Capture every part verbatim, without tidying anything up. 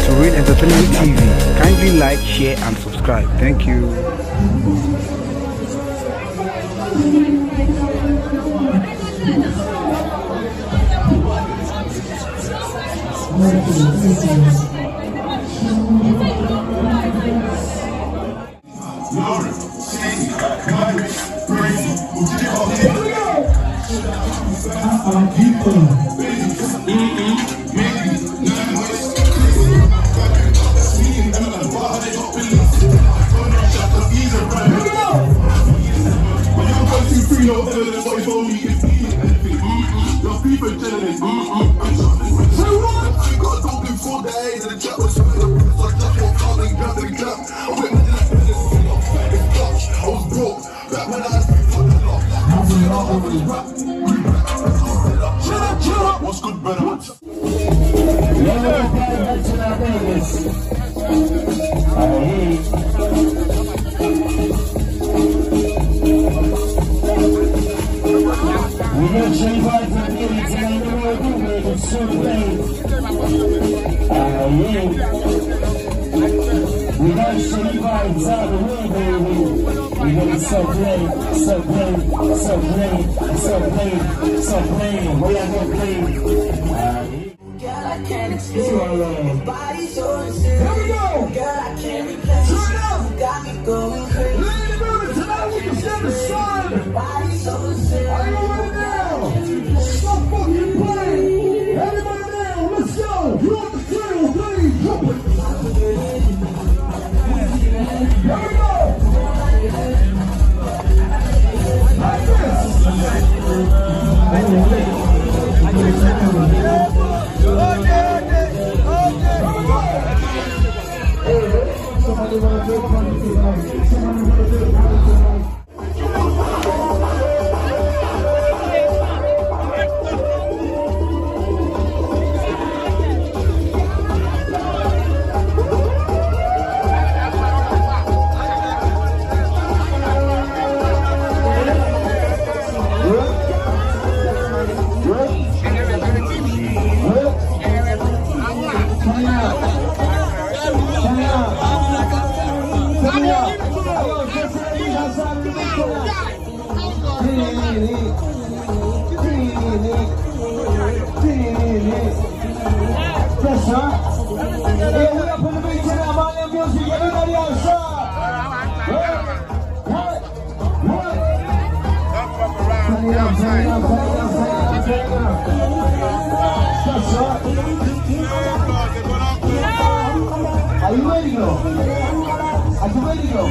to Real Entertainment T V. Kindly like, share and subscribe. Thank you. What's good, brother? We got Shane Park from Gilly tonight. The world movement is so great. Ah, yeah. We got Shane Park inside the world, baby. We got it so great, so great, so great, so great, so great. We are gonna play. Ah, Girl, I can't explain. Your body's so insane. Here we go. Girl, I can't replace. Turn it up. You got me going crazy. Let it go tonight. We can stand the sun. Your body's so insane. Are you ready now? Stop fucking playing. Everybody now, let's go. You want the tail, please. Jump it. Here we go. Like this. Somebody wanna do fun tonight. Somebody wanna do fun tonight. Are you ready to go? Are you ready to go?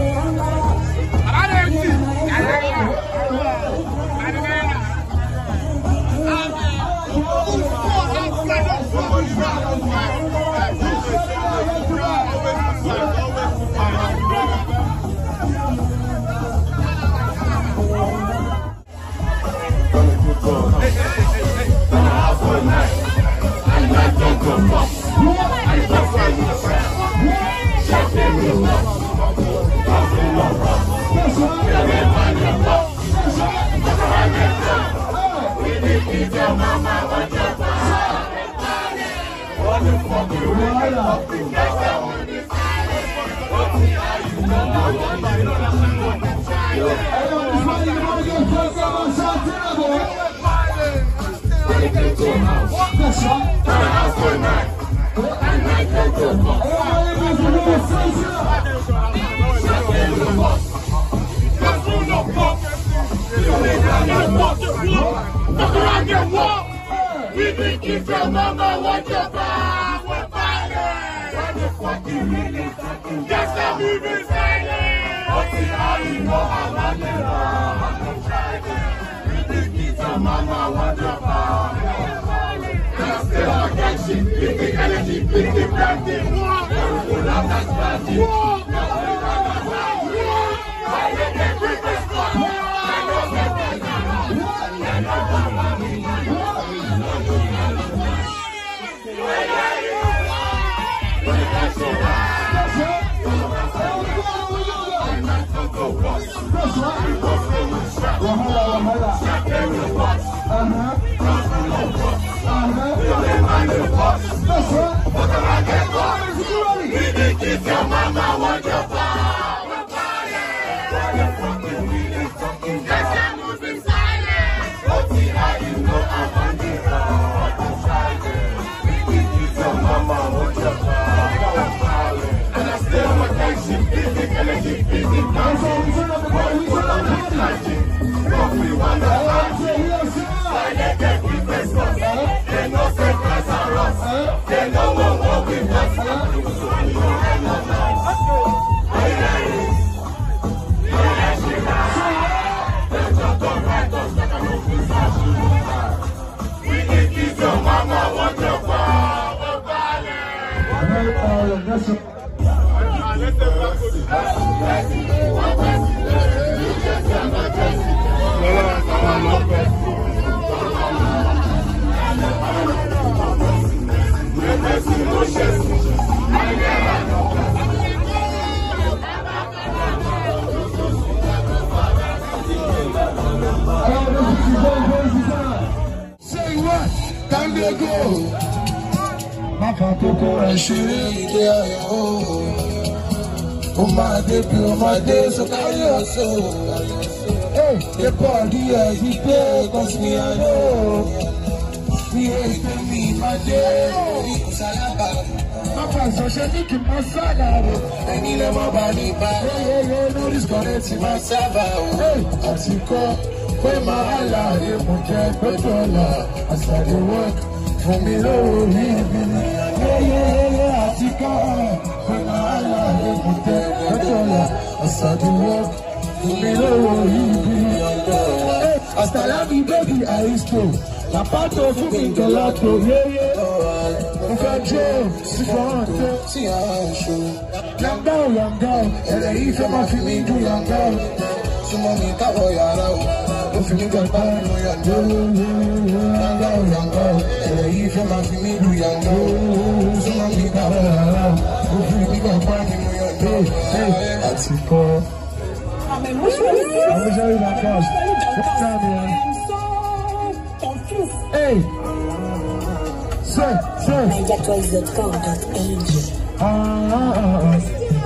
We think if your mama wants your back, we're fighting. What the fuck you really talking? Just a movie silent. But see how you know I'm on the wrong. I'm trying. We think if your mama wants your back, we're fighting. Just stay on that shit. Big the energy, big the brandy. We're not that brandy. I let them bring the squad. I know that they're not wrong. They're not wrong. Uh-huh. Uh-huh. They know what we Say what? Time to go. My papa go and she there. Oh my day, oh my day, so carry yourself. Hey, the party every day, cause me I know. Me ain't me my day. My friends are shaking to my side. I need a body back. Hey, hey, hey, no disconnect in my server. Hey, as you call, when my Allah, you put that petrol. As I do work, for me, no, living. Yeah, yeah, yeah, as you call, when my Allah, you put that petrol. As I do work, for me, no, living. Hasta la mi baby, I used to. La pato fu mi gelato, yeah, yeah. If I drove, si forte, si ancho. Young down, young down, and the if I'm off me do young down. So mommy, cover your out. If you got down, no young down. Young down, young down, and the if I'm off me do young down. So mommy, cover your out. If you got down, no young down. Hey, that's it, Paul. I'm emotional. I'm sorry, my gosh. What's up, man? Hey, sir, sir. That was the God of angel. Ah,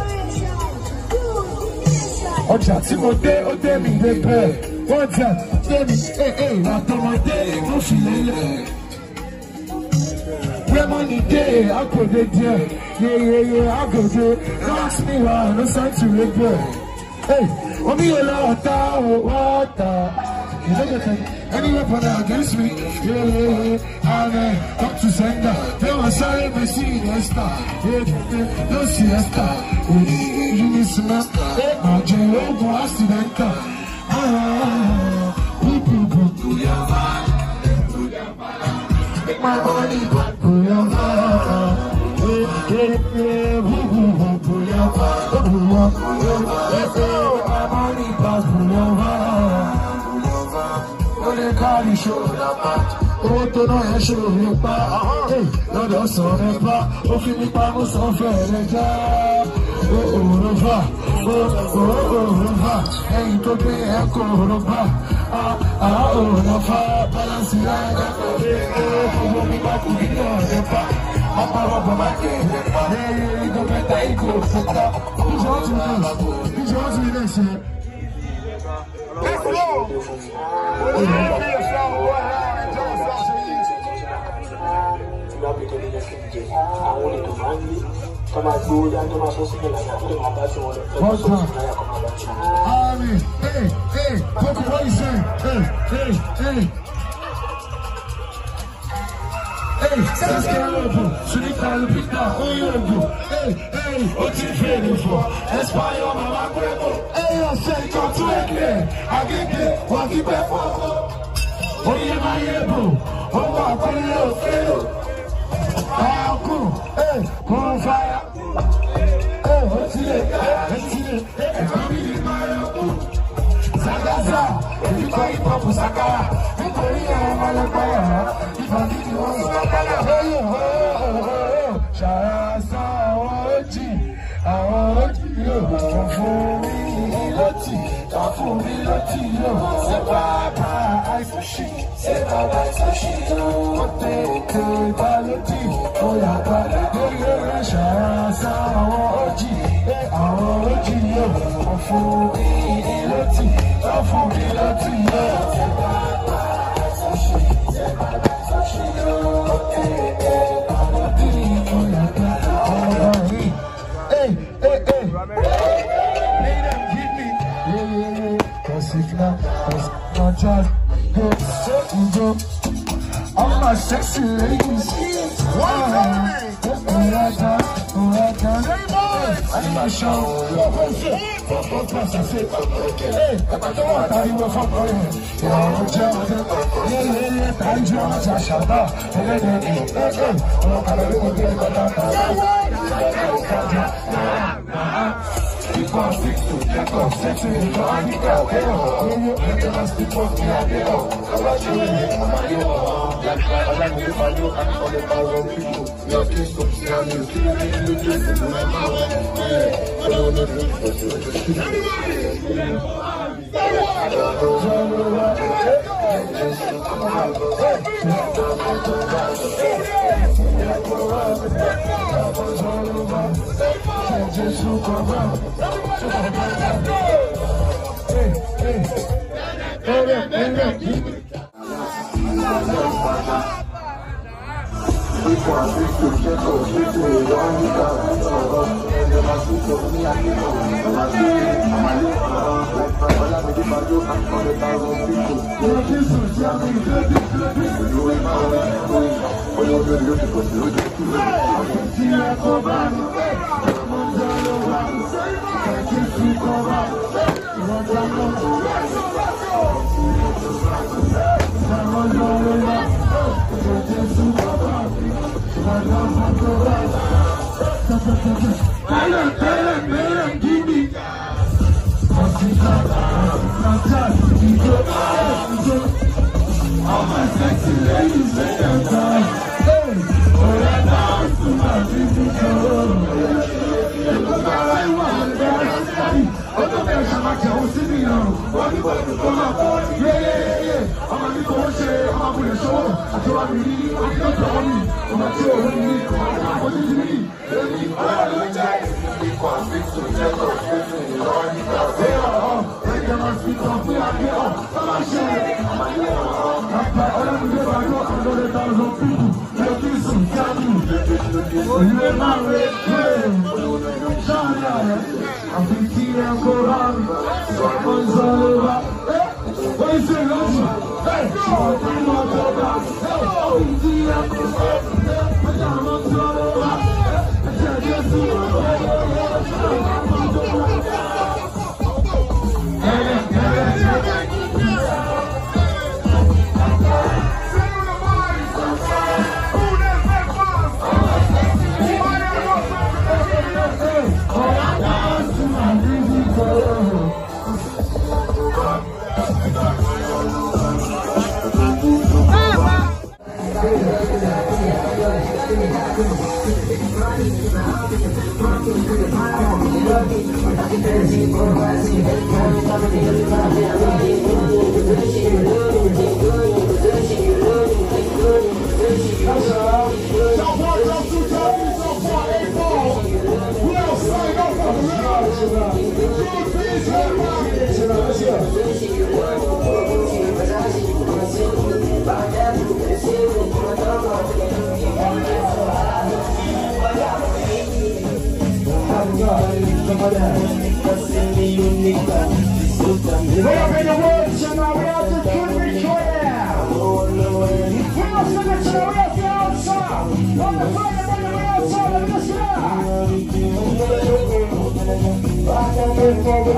ọjà tí mo dé, ó dé mi dé bẹ́ẹ̀. Wọ́n jà dé mi, ee ee, àtọmọdé ló fi lélẹ̀. Where money dey, I go dey there. Yeah, yeah, yeah, I go there. Don't ask me why, no sign to regret. Hey, omi yóò lọ ọ̀tá o, ọ̀tá. You don't get it. Any weapon against me, yeah, yeah, yeah, amen. Come to sender. They want sorry, but see the star. Yeah, yeah, no siesta. You need some hey, my jail, go accidental. Ah, poo poo poo poo your vibe. Make my money go poo your vibe. Yeah, yeah, yeah, poo poo poo poo your vibe. Poo poo your vibe. Make my money go poo your vibe. They call you show the part. Oh, to know you show me pa. Hey, no, don't so me pa. Oh, fi mi pa mo so fe le ja. Oh, oh, rova. Oh, oh, oh, rova. Hey, to be e ko rova. Ah, ah, oh, rova. Balance la ga ko de. Oh, mi pa ku ni no de pa. Apa roba ma ke. Hey, go meta i ko fuka. He's on to this. He's on to this. Let's go. Army, hey, hey, look what he's saying. Hey, hey, hey. Hey, that's terrible. Should he call the pizza? Oh, you do. Hey, hey, what you feeling for? Español, mama, huevo. Hey, I say, come to it, man. I get it. Walk it back for oh, yeah, my able. Oh, my, put it up, fail. Ah, cool. Hey, go on fire. Hey, what's it? What's it? Hey, come in, my uncle. Zagaza, if you call it Papa Sakara, you call it Malakaya. If I need you, what's Sakara? Hey, oh, oh, oh, Shasa, Oji, Oji, yo, for me, Loti, for me, Loti, yo, Sepapa, ice machine, Sepapa, ice machine, what they could, Baloti, oh, yeah, Baloti, Shasa, Oji, Oji, yo, for me, Loti. Don't forget that you know. Hey, hey, hey. Hey, them give me. Yeah, yeah, yeah. Cause if not, cause my child. Go, go. All my sexy ladies. Wow. ṣaṣọ ọkọ̀ ṣe ọkọ̀ pàṣẹ ṣe ẹ̀pàtọ́ wà táríwọ̀ fọ́kọ̀ rẹ̀ ìrọ̀rùn jẹ́ ọjọ́ yẹ́yẹ́ tàíjú àti àṣàbà ẹlẹ́dẹ̀ẹ́ ẹ̀ẹ́ ọmọ kàlọ́ ló wọ́n gbé ẹ̀kọ́ tààtà Because six to check off, six to the line, you got it all. You can speak for me, I get all. I'm not sure I'm you all. Like I like to find you, I'm all the thousand people. Your kiss to see how you feel, you just to my mouth. I don't know what you just look around. Hey, hey, hey, hey, hey. All my sexy ladies, lay them down. Hey, oh, that dance to my physical. Because I want that. Oh, the best I'm at your city now. What you want to come up? Yeah, yeah, yeah. I'm a little share. I'm a little show. I told you, I'm not telling you. I'm not sure you need. What did you need? I don't know. Because six to check out, six to the line. Yeah, they can speak on me. I get off. I'm not sure. I'm a little. All I'm doing is I know I'm going to thousand people. You're doing some value. You ain't my red friend. I'm fifteen and go around. Someone's all over. What is it, Lucy? Hey, I'm going to go back. Hey, fifteen and go around. I'm all over. I can't get to you.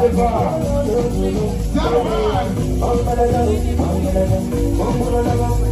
I'm